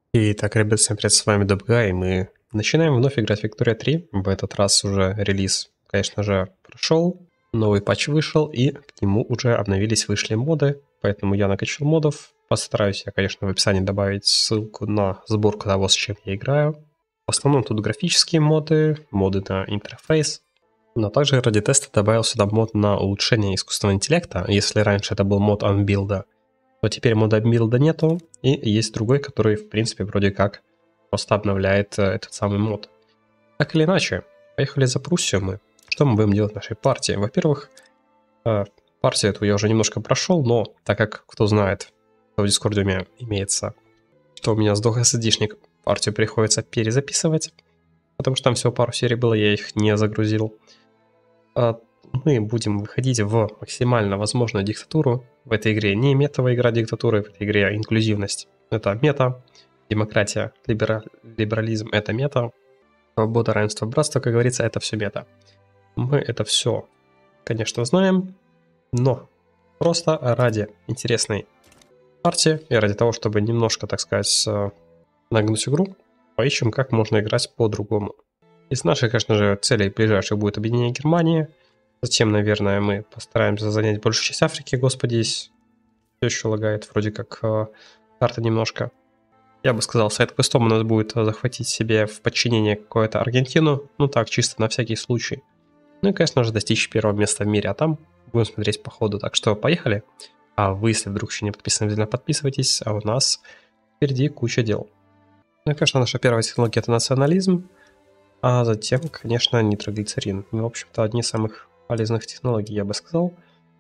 Итак, ребят, всем привет, с вами Добгай, и мы начинаем вновь играть в Виктория 3. В этот раз уже релиз, конечно же, прошел, новый патч вышел, и к нему уже вышли моды, поэтому я накачал модов. Постараюсь я, конечно, в описании добавить ссылку на сборку того, с чем я играю. В основном тут графические моды, моды на интерфейс, но также ради теста добавил сюда мод на улучшение искусственного интеллекта. Если раньше это был мод Unbuild, но теперь мода билда нету, и есть другой, который, в принципе, вроде как просто обновляет этот самый мод. Так или иначе, поехали за Пруссию мы. Что мы будем делать в нашей партии? Во-первых, партию эту я уже немножко прошел, но так как, кто знает, в Дискорде у меня имеется, что у меня сдох SSD-шник, партию приходится перезаписывать, потому что там всего пару серий было, я их не загрузил. Мы будем выходить в максимально возможную диктатуру. В этой игре не метовая игра диктатуры, в этой игре инклюзивность. Это мета, демократия, либерализм — это мета, свобода, равенство, братство, как говорится, это все мета. Мы это все, конечно, знаем, но просто ради интересной партии и ради того, чтобы немножко, так сказать, нагнуть игру, поищем, как можно играть по-другому. Из наших, конечно же, целей ближайших будет объединение Германии. Затем, наверное, мы постараемся занять большую часть Африки. Господи, все еще лагает вроде как карта немножко. Я бы сказал, сайт-квестом у нас будет захватить себе в подчинение какую-то Аргентину. Ну так, чисто на всякий случай. Ну и, конечно же, достичь первого места в мире. А там будем смотреть по ходу. Так что поехали. А вы, если вдруг еще не подписаны, обязательно подписывайтесь. А у нас впереди куча дел. Ну и, конечно, наша первая технология — это национализм. А затем, конечно, нитроглицерин. Ну, в общем-то, одни из самых полезных технологий, я бы сказал.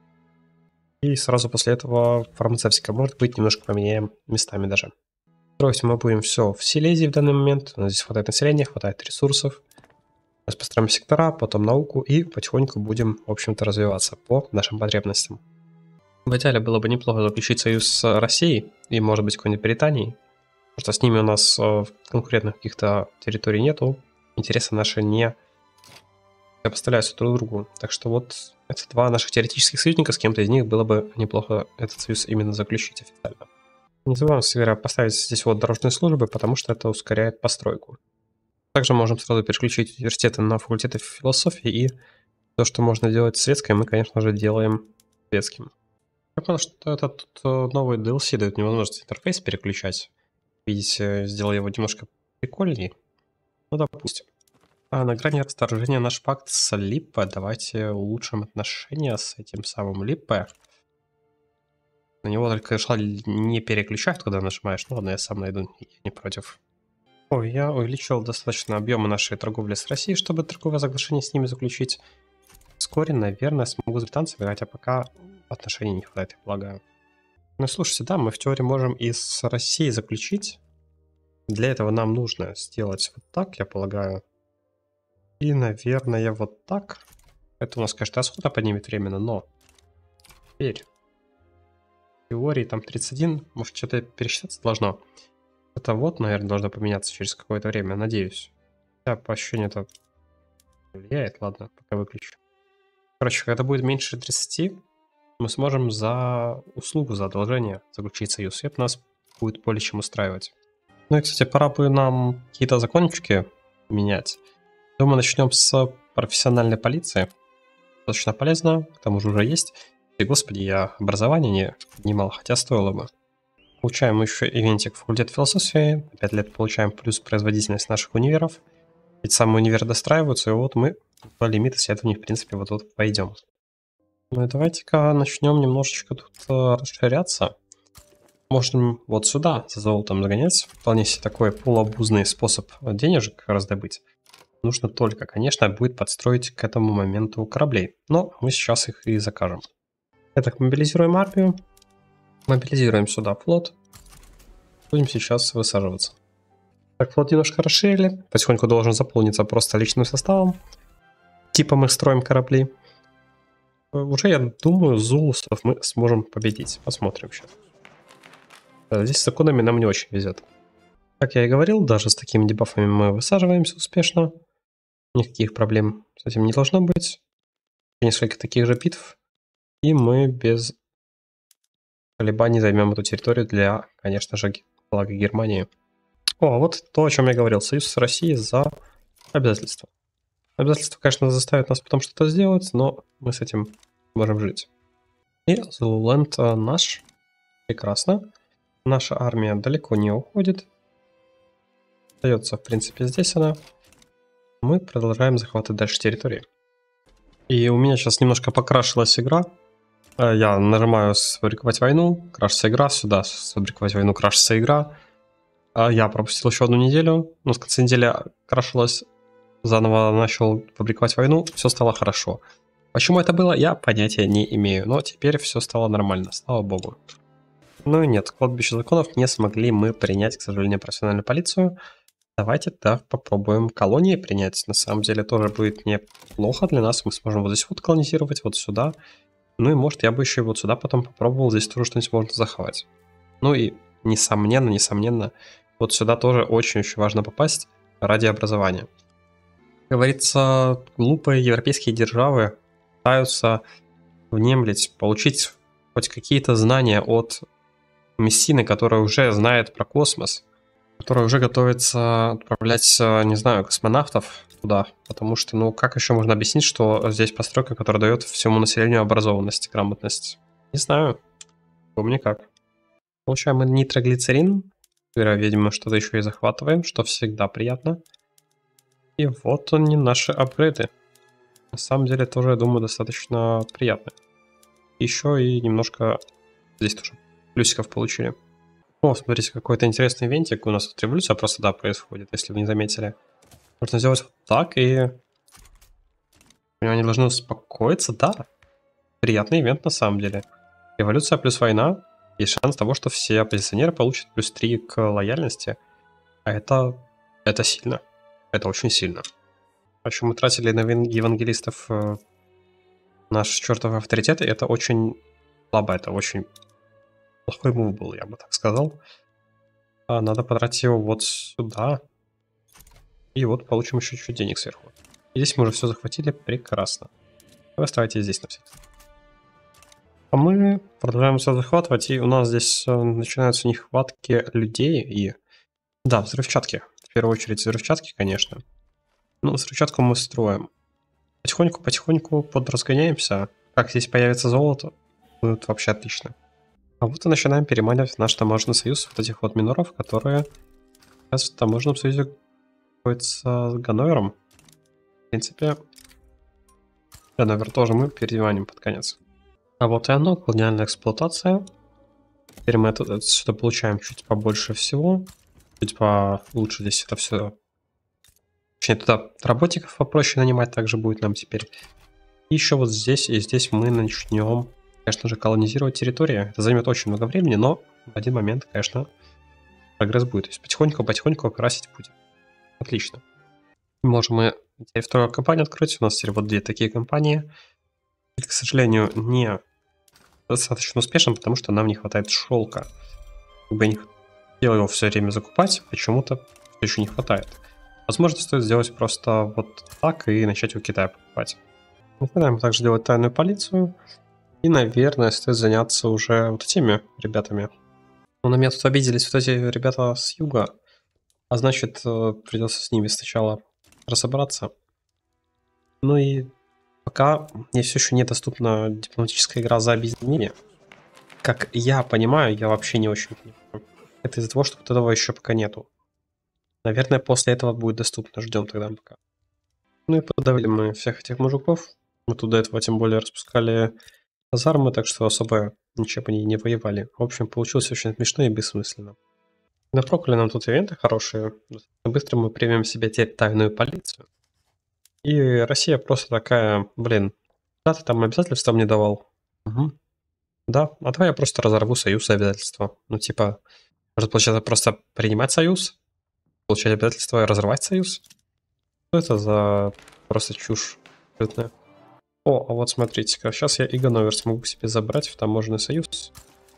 И сразу после этого фармацевтика. Может быть, немножко поменяем местами даже. Строить мы будем все в Силезии в данный момент. У нас здесь хватает населения, хватает ресурсов. Сейчас построим сектора, потом науку и потихоньку будем, в общем-то, развиваться по нашим потребностям. В идеале было бы неплохо заключить союз с Россией и, может быть, какой-нибудь Британией. Потому что с ними у нас конкурентных каких-то территорий нету. Интересы наши не поставляются друг другу. Так что вот это два наших теоретических союзника, с кем-то из них было бы неплохо этот союз именно заключить официально. Не забываем, Севера, поставить здесь вот дорожные службы, потому что это ускоряет постройку. Также можем сразу переключить университеты на факультеты философии, и то, что можно делать светское, мы, конечно же, делаем светским. Я понял, что этот новый DLC дает мне возможность интерфейс переключать. Видите, сделал его немножко прикольнее. Ну, допустим. А на грани расторжения наш пакт с Липпе. Давайте улучшим отношения с этим самым Липпе. На него только шаль не переключают, когда нажимаешь. Ну ладно, я сам найду, я не против. Ой, я увеличил достаточно объемы нашей торговли с Россией, чтобы торговое соглашение с ними заключить. Вскоре, наверное, смогу с британцами, хотя пока отношений не хватает, я полагаю. Ну, слушайте, да, мы в теории можем и с Россией заключить. Для этого нам нужно сделать вот так, я полагаю. И, наверное, вот так. Это у нас, конечно, расхода поднимет временно, но теперь в теории там 31, может, что-то пересчитаться должно. Это вот, наверное, должно поменяться через какое-то время, надеюсь. Да, по ощущению это влияет, ладно, пока выключу. Короче, когда будет меньше 30, мы сможем за услугу, за одолжение заключить союз, и это нас будет более чем устраивать. Ну и, кстати, пора бы нам какие-то закончики менять. Думаю, начнем с профессиональной полиции. Достаточно полезно, к тому же уже есть. И, господи, я образование не поднимал, хотя стоило бы. Получаем еще ивентик факультет философии. 5 лет получаем плюс производительность наших универов. Ведь самые универы достраиваются, и вот мы по лимиту исследований, в принципе, вот тут пойдем. Ну и давайте-ка начнем немножечко тут расширяться. Можем вот сюда за золотом загонять. Вполне себе такой полуобузный способ денежек раздобыть. Нужно только, конечно, будет подстроить к этому моменту кораблей. Но мы сейчас их и закажем. Итак, мобилизируем армию. Мобилизируем сюда флот. Будем сейчас высаживаться. Так, флот немножко расширили. Потихоньку должен заполниться просто личным составом. Типа мы строим корабли. Уже, я думаю, зулусов мы сможем победить. Посмотрим сейчас. Здесь с законами нам не очень везет. Как я и говорил, даже с такими дебафами мы высаживаемся успешно. Никаких проблем с этим не должно быть. Несколько таких же битв. И мы без колебаний займем эту территорию для, конечно же, блага Германии. О, вот то, о чем я говорил. Союз с Россией за обязательства. Обязательства, конечно, заставят нас потом что-то сделать, но мы с этим можем жить. И Зулуленд наш. Прекрасно. Наша армия далеко не уходит. Остается, в принципе, здесь она. Мы продолжаем захватывать дальше территории. И у меня сейчас немножко покрашилась игра. Я нажимаю «Сфабриковать войну», крашится игра, сюда «Сфабриковать войну», крашится игра. Я пропустил еще одну неделю, но с конца недели крашилась, заново начал фабриковать войну, все стало хорошо. Почему это было, я понятия не имею, но теперь все стало нормально, слава богу. Ну и нет, кладбище законов не смогли мы принять, к сожалению, профессиональную полицию. Давайте, да, попробуем колонии принять. На самом деле тоже будет неплохо для нас. Мы сможем вот здесь вот колонизировать, вот сюда. Ну и может я бы еще и вот сюда потом попробовал. Здесь тоже что-нибудь можно захватить. Ну и несомненно, вот сюда тоже очень-очень важно попасть ради образования. Как говорится, глупые европейские державы пытаются внемлить, получить хоть какие-то знания от Мессины, которая уже знает про космос, которая уже готовится отправлять, не знаю, космонавтов туда. Потому что, ну, как еще можно объяснить, что здесь постройка, которая дает всему населению образованность, грамотность? Не знаю. Помни как. Получаем мы нитроглицерин. Видимо, что-то еще и захватываем, что всегда приятно. И вот они, наши апгрейды. На самом деле, тоже, я думаю, достаточно приятно. Еще и немножко здесь тоже плюсиков получили. О, смотрите, какой-то интересный вентик. У нас тут революция просто, да, происходит, если вы не заметили. Можно сделать вот так, и они должны успокоиться, да. Приятный ивент на самом деле. Революция плюс война. Есть шанс того, что все оппозиционеры получат плюс 3 к лояльности. А это сильно. Это очень сильно. В общем, мы тратили на евангелистов наш чертов авторитет, и это очень слабо, это очень плохой мув был, я бы так сказал. Надо потратить его вот сюда. И вот получим еще чуть-чуть денег сверху. И здесь мы уже все захватили, прекрасно. Вы оставайтесь здесь на всякий случай. А мы продолжаем все захватывать, и у нас здесь начинаются нехватки людей и... Да, взрывчатки. В первую очередь взрывчатки, конечно. Ну, взрывчатку мы строим. Потихоньку подразгоняемся. Как здесь появится золото, будет вообще отлично. А вот и начинаем переманивать в наш таможенный союз вот этих вот миноров, которые сейчас в таможенном союзе находятся с Ганновером. В принципе, Ганновер тоже мы переманим под конец. А вот и оно, колониальная эксплуатация. Теперь мы сюда получаем чуть побольше всего. Чуть получше здесь это все. Точнее, туда работников попроще нанимать также будет нам теперь. И еще вот здесь и здесь мы начнем, конечно же, колонизировать территорию. Это займет очень много времени, но в один момент, конечно, прогресс будет. То есть потихоньку окрасить будем. Отлично. Можем мы теперь вторую компанию открыть. У нас теперь вот две такие компании. И, к сожалению, не достаточно успешно, потому что нам не хватает шелка. Как бы я не хотел его все время закупать, почему-то все еще не хватает. Возможно, стоит сделать просто вот так и начать у Китая покупать. Начинаем также делать тайную полицию. И, наверное, стоит заняться уже вот этими ребятами. Но на меня тут обиделись вот эти ребята с юга. А значит, придется с ними сначала разобраться. Ну и пока мне все еще недоступна дипломатическая игра за объединение. Как я понимаю, я вообще не очень понимаю. Это из-за того, что вот этого еще пока нету. Наверное, после этого будет доступно. Ждем тогда пока. Ну и подавили мы всех этих мужиков. Мы тут до этого тем более распускали казармы, так что особо ничего по ней не воевали. В общем, получилось очень смешно и бессмысленно. Напрокали нам тут ивенты хорошие. Быстро мы примем себе теперь тайную полицию. И Россия просто такая, блин, да, ты там обязательства мне давал? Угу. Да, а давай я просто разорву союз и обязательства. Ну типа, может получается просто принимать союз? Получать обязательства и разрывать союз? Что это за просто чушь? О, а вот смотрите-ка, сейчас я и Ганновер смогу себе забрать в таможенный союз.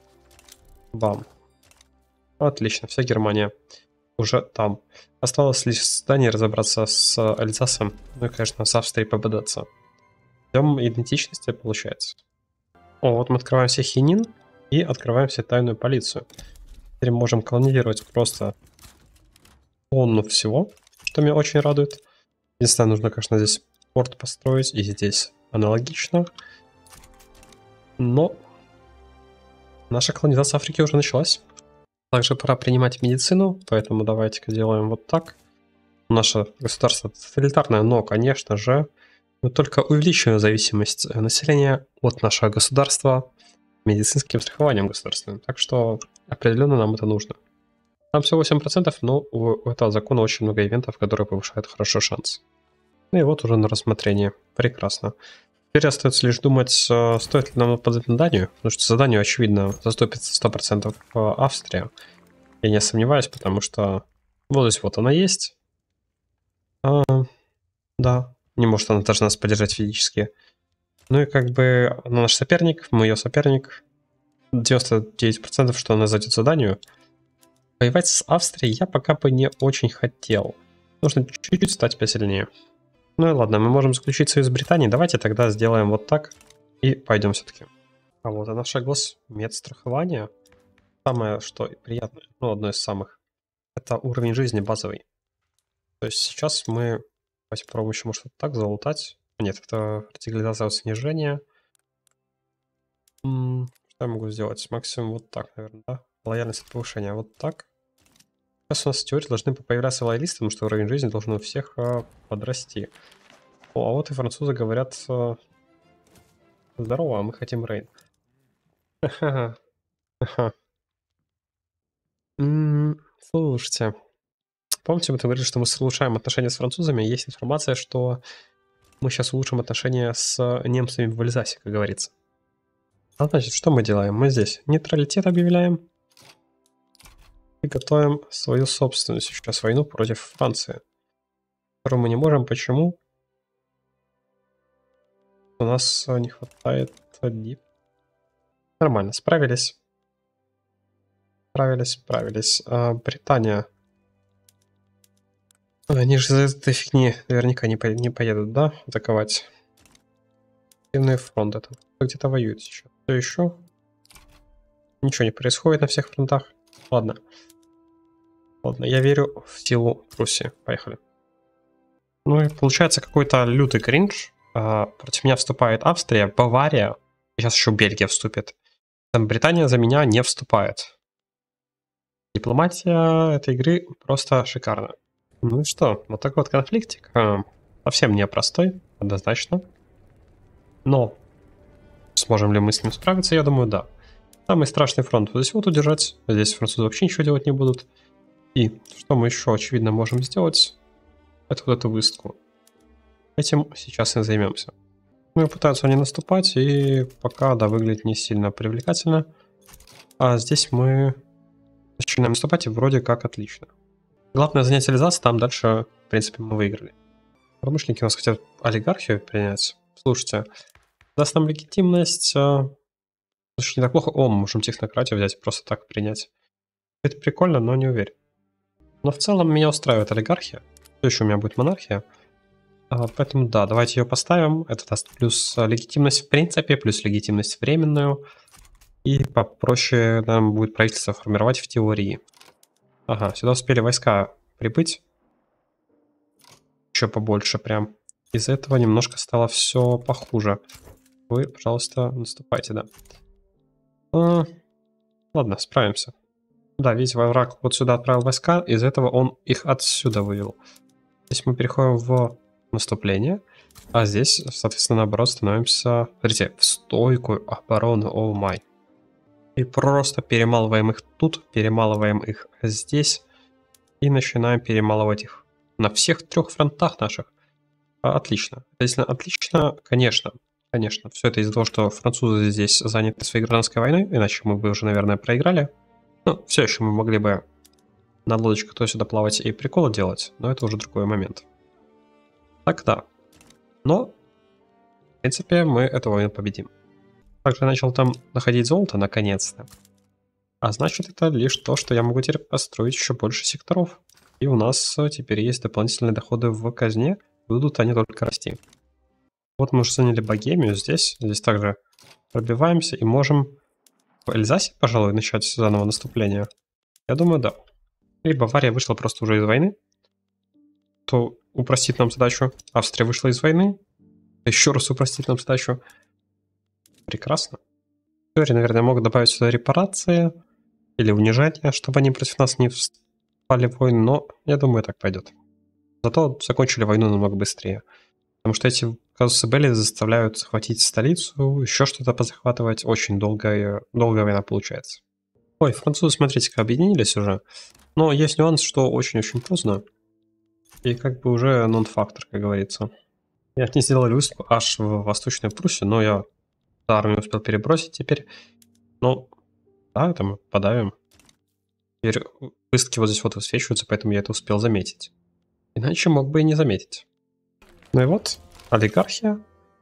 Бам. Отлично, вся Германия уже там. Осталось лишь с Данией разобраться с Альзасом, ну и, конечно, с Австрией пободаться. Ждем идентичности, получается. О, вот мы открываем себе Хинин и открываем себе тайную полицию. Теперь можем колонизировать просто тонну всего, что меня очень радует. Единственное, нужно, конечно, здесь порт построить, и здесь аналогично. Но наша колонизация Африки уже началась. Также пора принимать медицину, поэтому давайте-ка делаем вот так. Наше государство тоталитарное, но, конечно же, мы только увеличиваем зависимость населения от нашего государства медицинским страхованием государственным. Так что определенно нам это нужно. Там всего 8%, но у этого закона очень много ивентов, которые повышают хорошо шанс. Ну и вот уже на рассмотрение. Прекрасно. Теперь остается лишь думать, стоит ли нам подать на Данию, потому что заданию, очевидно, заступится 100% Австрия. Я не сомневаюсь, потому что вот здесь вот она есть. Да, не может она даже нас поддержать физически. Ну и как бы она наш соперник, мы ее соперник. 99%, что она зайдет за Данию. Воевать с Австрией я пока бы не очень хотел. Нужно чуть-чуть стать посильнее. Ну и ладно, мы можем заключить союз с Британией. Давайте тогда сделаем вот так и пойдем все-таки. А вот и наш госмедстрахование. Самое, что приятное, ну, одно из самых, это уровень жизни базовый. То есть сейчас мы попробуем еще, может, вот так залутать. Нет, это радикализация снижения. Что я могу сделать? Максимум вот так, наверное, да? Лояльность от повышения. Вот так. Сейчас у нас в теории должны появляться лоялисты, потому что уровень жизни должен у всех подрасти. О, а вот и французы говорят: здорово, а мы хотим Рейн. Слушайте, помните, мы говорили, что мы улучшаем отношения с французами? Есть информация, что мы сейчас улучшим отношения с немцами в Альзасе, как говорится. А значит, что мы делаем? Мы здесь нейтралитет объявляем и готовим свою собственную сейчас войну против Франции, которую мы не можем. Почему? У нас не хватает дип. Нормально, справились. Справились. Британия. Они же из-за этой фигни наверняка не поедут, да, атаковать? Активный фронт это. Где-то воюет сейчас. Что еще? Ничего не происходит на всех фронтах. Ладно. Ладно, я верю в силу Пруссии. Поехали. Ну и получается какой-то лютый кринж. Против меня вступает Австрия, Бавария. Сейчас еще Бельгия вступит. Там Британия за меня не вступает. Дипломатия этой игры просто шикарна. Ну и что, вот такой вот конфликтик. Совсем непростой, однозначно. Но сможем ли мы с ним справиться, я думаю, да. Самый страшный фронт вот здесь вот удержать. Здесь французы вообще ничего делать не будут. И что мы еще, очевидно, можем сделать? Это вот эту выставку. Этим сейчас и займемся. Ну и пытаются они наступать, и пока, да, выглядит не сильно привлекательно. А здесь мы начинаем наступать, и вроде как отлично. Главное занять цивилизацию, там дальше, в принципе, мы выиграли. Промышленники у нас хотят олигархию принять. Слушайте, даст нам легитимность. Слушай, не так плохо. О, мы можем технократию взять и просто так принять. Это прикольно, но не уверен. Но в целом меня устраивает олигархия. Все еще у меня будет монархия. Поэтому да, давайте ее поставим. Это даст плюс легитимность в принципе, плюс легитимность временную. И попроще нам будет правительство формировать в теории. Ага, сюда успели войска прибыть. Еще побольше прям. Из-за этого немножко стало все похуже. Вы, пожалуйста, наступайте, да. Ладно, справимся. Да, видите, враг вот сюда отправил войска, из-за этого он их отсюда вывел. Здесь мы переходим в наступление, а здесь, соответственно, наоборот, становимся, смотрите, в стойкую оборону, о май. И просто перемалываем их тут, перемалываем их здесь, и начинаем перемалывать их на всех трех фронтах наших. Отлично. Если отлично, конечно. Конечно, все это из-за того, что французы здесь заняты своей гражданской войной, иначе мы бы уже, наверное, проиграли. Ну, все еще мы могли бы на лодочках туда-сюда плавать и приколы делать, но это уже другой момент. Так, да. Но, в принципе, мы эту войну победим. Также начал там находить золото, наконец-то. А значит, это лишь то, что я могу теперь построить еще больше секторов. И у нас теперь есть дополнительные доходы в казне, будут они только расти. Вот мы уже заняли Богемию здесь. Здесь также пробиваемся и можем в Эльзасе, пожалуй, начать заново наступление. Я думаю, да. И Бавария вышла просто уже из войны, то упростит нам задачу. Австрия вышла из войны, еще раз упростит нам задачу. Прекрасно. В теории, наверное, могут добавить сюда репарации или унижение, чтобы они против нас не вступали в войну, но я думаю, так пойдет. Зато закончили войну намного быстрее. Потому что эти казусы белли заставляют захватить столицу, еще что-то позахватывать. Очень долгая война получается. Ой, французы, смотрите-ка, объединились уже. Но есть нюанс, что очень-очень поздно. И как бы уже нон-фактор, как говорится. И они сделали выступ аж в Восточной Пруссии, но я армию успел перебросить теперь. Ну, да, это мы подавим. Теперь выставки вот здесь вот высвечиваются, поэтому я это успел заметить. Иначе мог бы и не заметить. Ну и вот, олигархия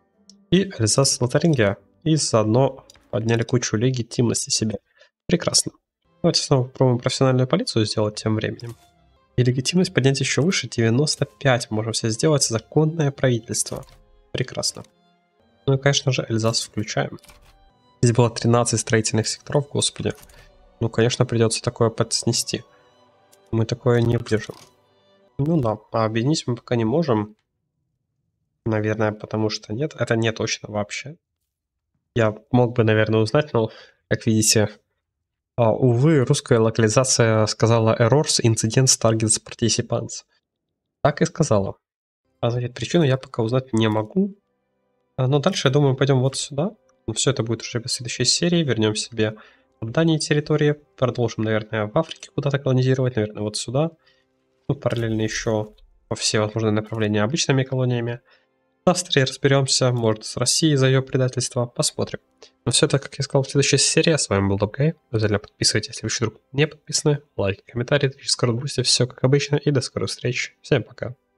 и Эльзас-Лотарингия. И заодно подняли кучу легитимности себе. Прекрасно. Давайте снова попробуем профессиональную полицию сделать тем временем. И легитимность поднять еще выше, 95 можем все сделать. Законное правительство. Прекрасно. Ну и, конечно же, Эльзас включаем. Здесь было 13 строительных секторов, господи. Ну, конечно, придется такое подснести. Мы такое не выдержим. Ну да, а объединить мы пока не можем. Наверное, потому что нет. Это не точно вообще. Я мог бы, наверное, узнать, но, как видите, увы, русская локализация сказала errors, incidents, targets, participants. Так и сказала. А за эту причину я пока узнать не могу. Но дальше, я думаю, пойдем вот сюда. Но все это будет уже в следующей серии. Вернем себе в Дании территории. Продолжим, наверное, в Африке куда-то колонизировать. Наверное, вот сюда. Ну, параллельно еще во все возможные направления обычными колониями. В Австрии разберемся. Может, с Россией за ее предательство. Посмотрим. Но все это, как я сказал, в следующей серии. С вами был Добгай. Обязательно подписывайтесь, если вы еще вдруг не подписаны. Лайк, комментарий, дискорд, бусти. Все как обычно. И до скорых встреч. Всем пока.